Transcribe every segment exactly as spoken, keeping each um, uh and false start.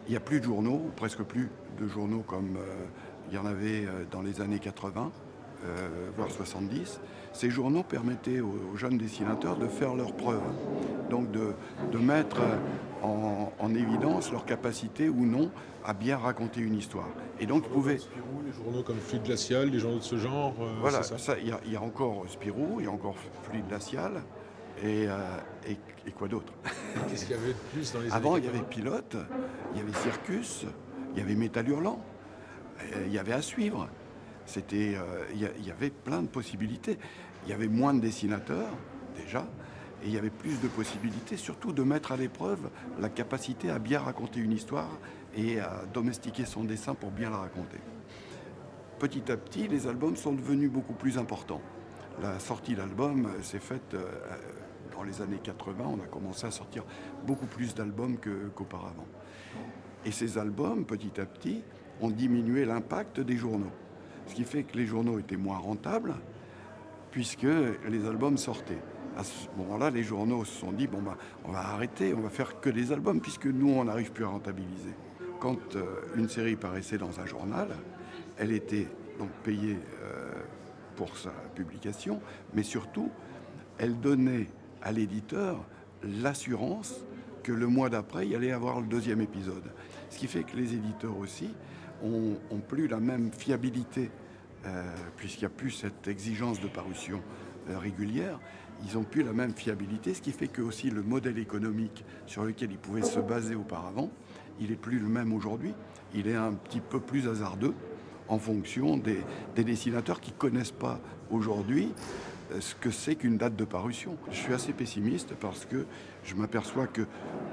Il n'y a plus de journaux, presque plus de journaux comme euh, il y en avait euh, dans les années quatre-vingt, euh, voire soixante-dix. Ces journaux permettaient aux, aux jeunes dessinateurs de faire leurs preuves, donc de, de mettre en, en évidence leur capacité ou non à bien raconter une histoire. Et Les donc ils journaux comme pouvaient... Spirou, les journaux comme Fluide Glacial, les journaux de ce genre, euh, c'est Voilà, ça? ça, il y, a- il y a encore Spirou, il y a encore Fluide Glacial, et, euh, et, et quoi d'autre? Et qu'est-ce qu'il y avait de plus dans les années Avant, il y avait quatre-vingt? Pilote, il y avait Circus, il y avait Métal Hurlant, euh, il y avait À Suivre. C'était, euh, il y a- il y avait plein de possibilités. Il y avait moins de dessinateurs, déjà, et il y avait plus de possibilités, surtout de mettre à l'épreuve la capacité à bien raconter une histoire et à domestiquer son dessin pour bien la raconter. Petit à petit, les albums sont devenus beaucoup plus importants. La sortie d'albums euh, s'est faite euh, dans les années quatre-vingt. On a commencé à sortir beaucoup plus d'albums que- qu'auparavant. Et ces albums, petit à petit, ont diminué l'impact des journaux. Ce qui fait que les journaux étaient moins rentables, puisque les albums sortaient. À ce moment-là, les journaux se sont dit, bon, bah, on va arrêter, on va faire que des albums, puisque nous, on n'arrive plus à rentabiliser. Quand euh, une série paraissait dans un journal, elle était donc payée euh, pour sa publication, mais surtout, elle donnait à l'éditeur l'assurance que le mois d'après, il allait avoir le deuxième épisode. Ce qui fait que les éditeurs aussi ont, ont plus la même fiabilité, euh, puisqu'il n'y a plus cette exigence de parution euh, régulière. Ils n'ont plus la même fiabilité, ce qui fait que aussi le modèle économique sur lequel ils pouvaient se baser auparavant, il n'est plus le même aujourd'hui. Il est un petit peu plus hasardeux en fonction des, des dessinateurs qui ne connaissent pas aujourd'hui euh, ce que c'est qu'une date de parution. Je suis assez pessimiste parce que je m'aperçois que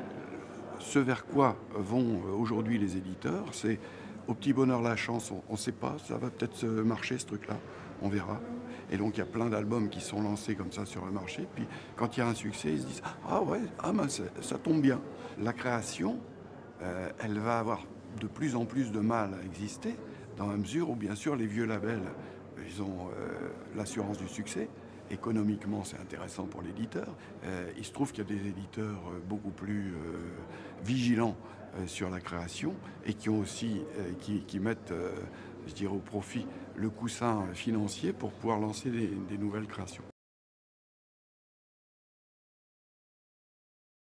ce vers quoi vont euh, aujourd'hui les éditeurs, c'est au petit bonheur la chance, on ne sait pas, ça va peut-être marcher ce truc-là, on verra. Et donc il y a plein d'albums qui sont lancés comme ça sur le marché, puis quand il y a un succès, ils se disent « Ah ouais, ah ben, ça, ça tombe bien ». La création, euh, elle va avoir de plus en plus de mal à exister, dans la mesure où bien sûr les vieux labels, ils ont euh, l'assurance du succès. Économiquement, c'est intéressant pour l'éditeur. Euh, il se trouve qu'il y a des éditeurs euh, beaucoup plus euh, vigilants euh, sur la création et qui ont aussi, euh, qui, qui mettent, euh, je dirais, au profit le coussin financier pour pouvoir lancer des, des nouvelles créations.